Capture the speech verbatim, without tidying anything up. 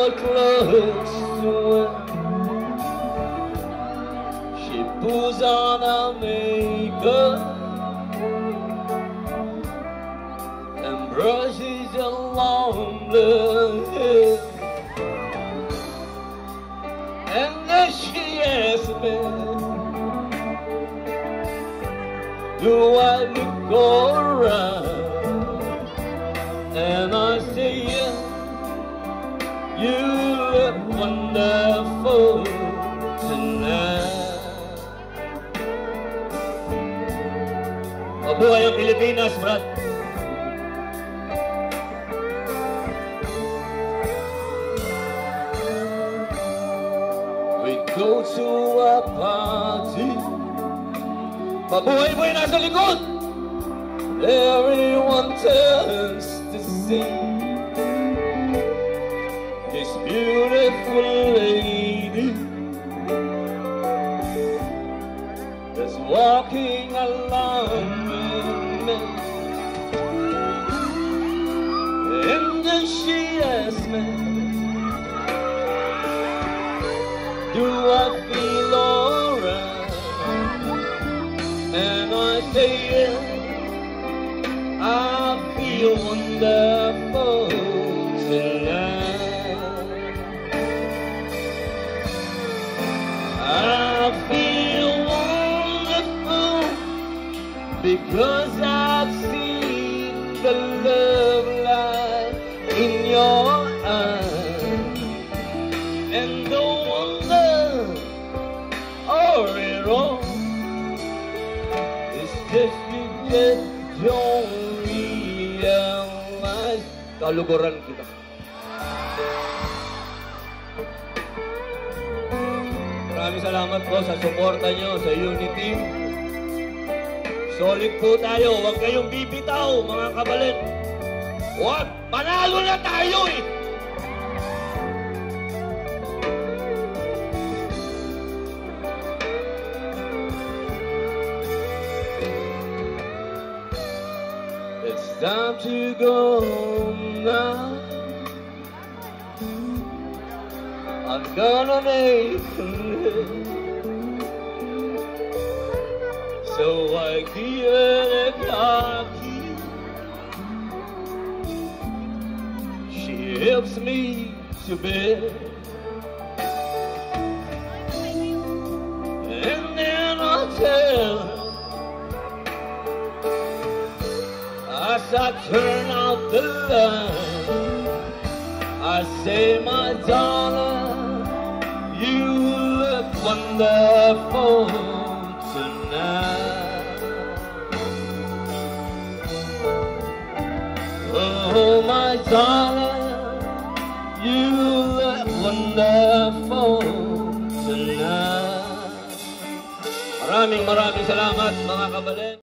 got close to her, she puts on her makeup and brushes along the hair, and then she asks me, do I look alright? And I say, yeah, you look wonderful tonight. Mabuhay ang Pilipinas, Brad. We go to a party. Mabuhay po yung nasa likod. Everyone turns to see this beautiful lady that's walking along with me. And then she asks me, do I feel alright? And I say, yeah, I feel wonderful tonight. I feel wonderful because I've seen the love light in your eyes, and the wonder of it all is just you just don't realize. Kaluguran kita. Maraming salamat po sa suporta nyo sa Unity. Solid po tayo. Huwag kayong bibitaw, mga kabalit. Huwag! Panalo na tayo eh! It's time to go now. I'm gonna make it. So I give it a car key. She helps me to bed, and then I'll tell her, as I turn out the light, I say, my darling, you look wonderful tonight. Oh, my darling, you look wonderful tonight. Maraming maraming salamat, mga kabalit.